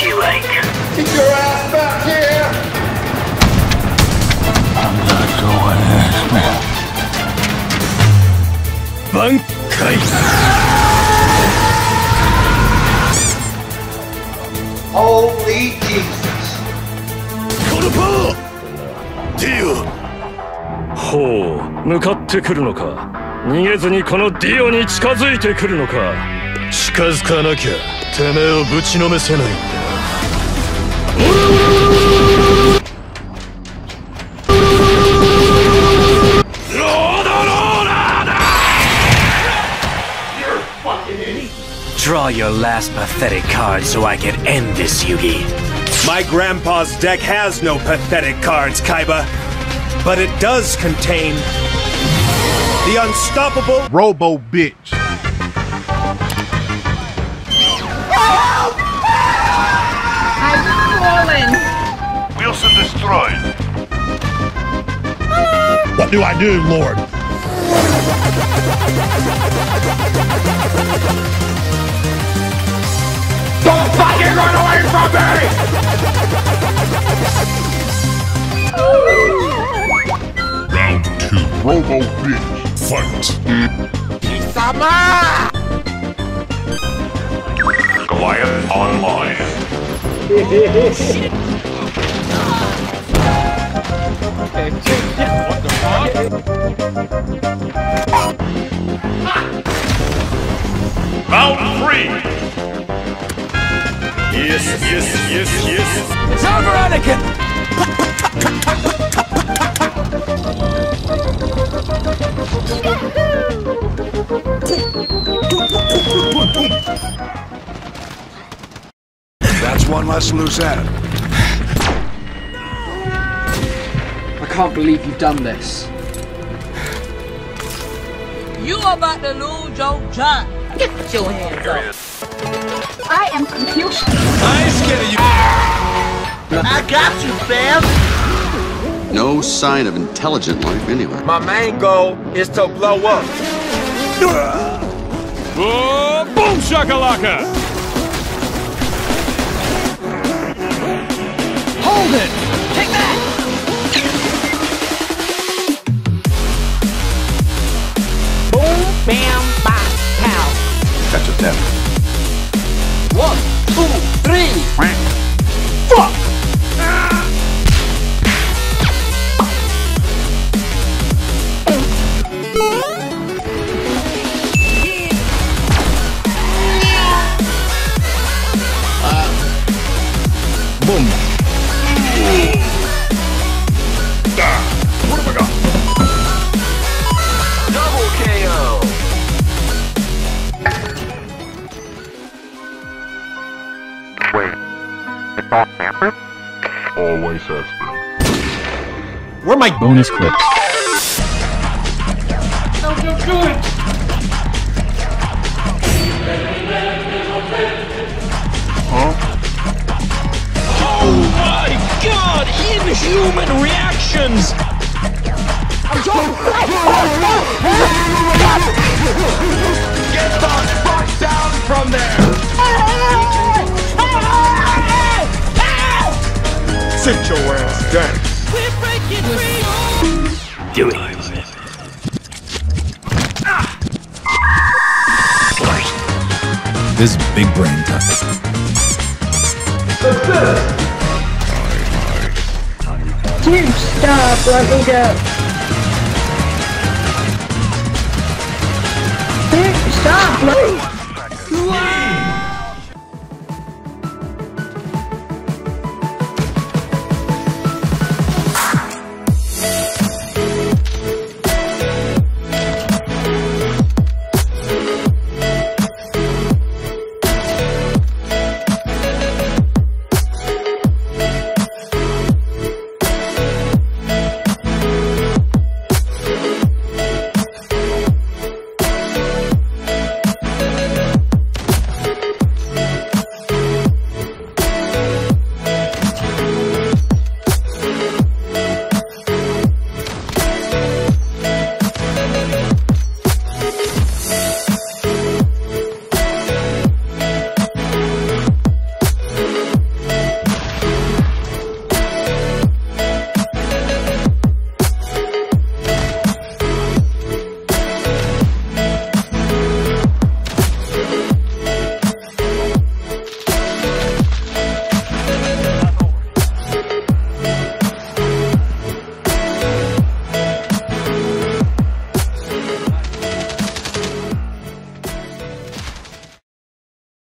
you like. Get your ass back here! I'm not going this. Bankai! Holy Jesus! このパワー！ディオ！ほう、向かってくるのか。逃げずにこのディオに近づいてくるのか。近づかなきゃてめえをぶちのめせないんだ。ロードローラーだ！ You're fucking idiot. Draw your last pathetic card so I can end this, Yugi. My grandpa's deck has no pathetic cards, Kaiba. But it does contain the unstoppable Robo bitch. I've fallen. Wilson destroyed. What do I do, Lord? Don't fucking run away from me! Round 2. Robo bitch. Fight. Kisama! Goliath online. Round 3. Yes. It's over, Anakin! That's one less loose end. I can't believe you've done this. You about to lose your job. Get your hands up. I am confused. Nice getting you. I got you, fam. No sign of intelligent life anywhere. My main goal is to blow up. Oh, boom shakalaka! Hold it! Take that! Boom, bam, bop, pow. Catch a 10. 1, 2, 3. Fuck! Boom! What have I got? Double KO! Wait, it's all Stanford? Always has been. Where my Bonus clips. So good! Oh my god! Inhuman reactions! Get the fuck down from there! Sit your ass down! We're breaking free. Do it. This is big brain time. Dude, stop. Let me go. Dude, stop. Let me...